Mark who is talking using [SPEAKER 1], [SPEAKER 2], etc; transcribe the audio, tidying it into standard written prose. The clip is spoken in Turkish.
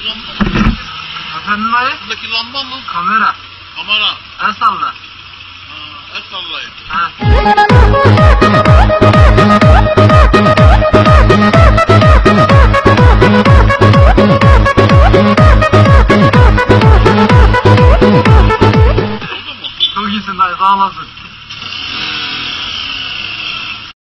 [SPEAKER 1] lamba mı?
[SPEAKER 2] Efendim dayı?
[SPEAKER 1] Buradaki lamba mı?
[SPEAKER 2] Kamera.
[SPEAKER 1] Kamera.
[SPEAKER 2] El salla.
[SPEAKER 1] Ha, el sallayın.
[SPEAKER 2] Ha.